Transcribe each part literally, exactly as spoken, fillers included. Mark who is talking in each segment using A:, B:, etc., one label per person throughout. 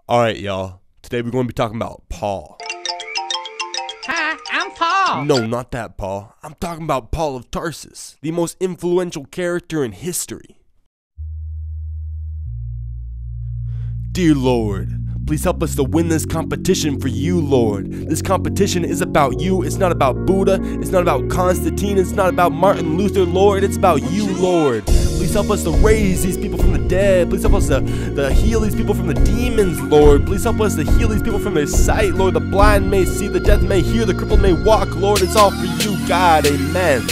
A: Alright, y'all. Today we're going to be talking about Paul.
B: Hi, I'm Paul.
A: No, not that Paul. I'm talking about Paul of Tarsus, the most influential character in history. Dear Lord, please help us to win this competition for you, Lord. This competition is about you. It's not about Buddha. It's not about Constantine. It's not about Martin Luther, Lord. It's about you, Lord. Please help us to raise these people from the dead. Please help us to, to heal these people from the demons, Lord. Please help us to heal these people from their sight, Lord. The blind may see, the deaf may hear, the crippled may walk, Lord. It's all for you, God. Amen.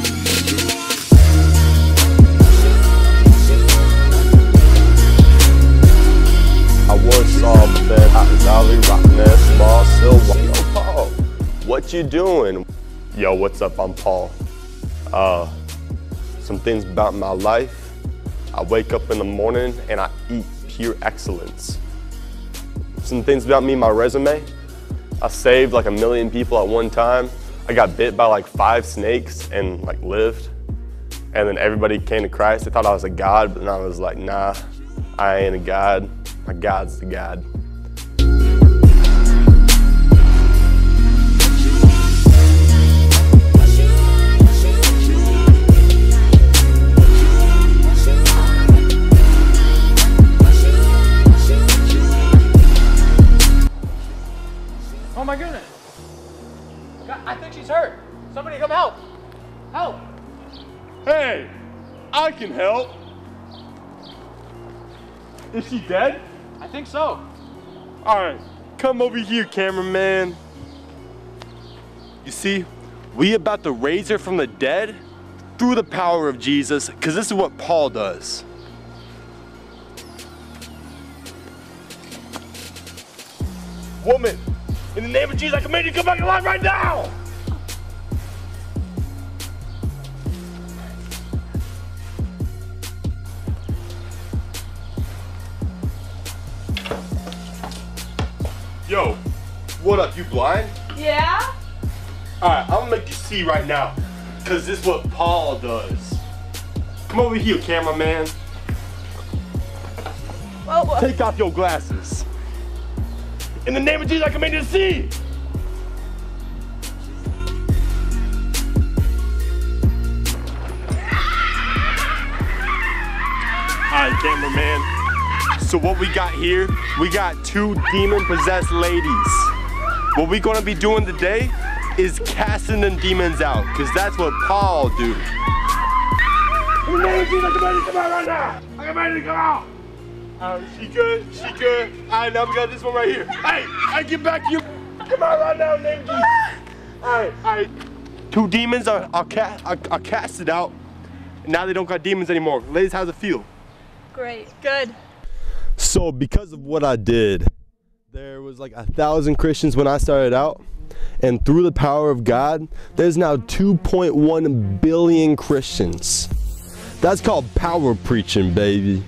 C: I once saw but then Hot Valley rocking that small silver. Yo, Paul, what you doing? Yo, what's up? I'm Paul. Uh, some things about my life. I wake up in the morning and I eat pure excellence. Some things about me, my resume. I saved like a million people at one time. I got bit by like five snakes and like lived. And then everybody came to Christ. They thought I was a god, but then I was like, nah, I ain't a god. My God's the God.
B: Oh my goodness. God, I think she's hurt. Somebody come help. Help.
C: Hey, I can help. Is she dead?
B: I think so.
C: All right, come over here, cameraman.
A: You see, we about to raise her from the dead through the power of Jesus, because this is what Paul does.
C: Woman, in the name of Jesus, I command you to come back alive right now. Yo, what up, you blind?
D: Yeah?
C: Alright, I'm gonna make you see right now, cause this is what Paul does. Come over here, cameraman.
D: Whoa, whoa.
C: Take off your glasses. In the name of Jesus, I command you to see. Alright, cameraman. So what we got here, we got two demon-possessed ladies. What we're gonna be doing today is casting them demons out, because that's what Paul do. In the name of Jesus, I command you to come out right now. I command you to come out. All right, she good, she good. All right, now we got this one right here. Hey, I get back to you. Come out right now in the name of Jesus. All right, all right. Two demons are, are, ca are, are casted out, and now they don't got demons anymore. Ladies, how's it feel?
D: Great. Good.
A: So because of what I did, there was like a thousand Christians when I started out, and through the power of God, there's now two point one billion Christians. That's called power preaching, baby.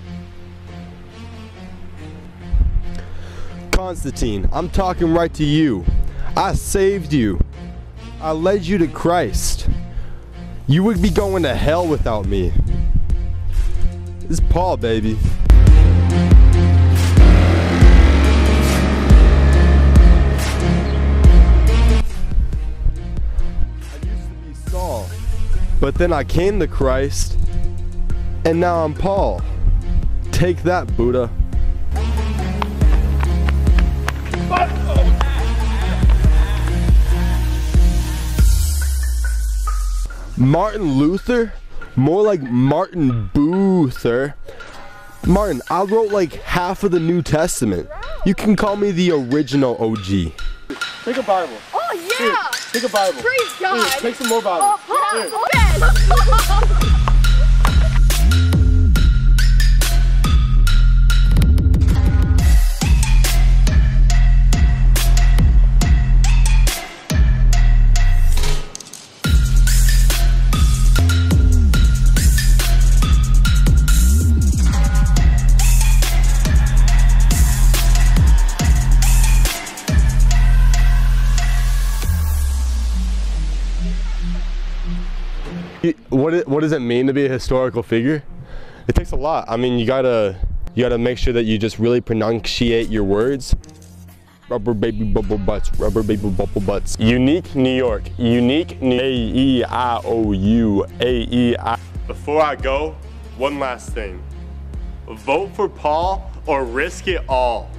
A: Constantine, I'm talking right to you. I saved you. I led you to Christ. You would be going to hell without me. This is Paul, baby. But then I came to Christ, and now I'm Paul. Take that, Buddha. Martin Luther? More like Martin Boother. Martin, I wrote like half of the New Testament. You can call me the original O G.
C: Take a Bible.
D: Oh, yeah.
C: Here, take a Bible.
D: Praise God.
C: Here, take some more Bibles.
D: Oh, yes.
A: What, it, what does it mean to be a historical figure? It takes a lot. I mean, you gotta
C: You gotta make sure that you just really pronunciate your words. Rubber baby bubble butts, rubber baby bubble butts. Unique New York, unique New A E I O U, A E I. Before I go, one last thing. Vote for Paul or risk it all.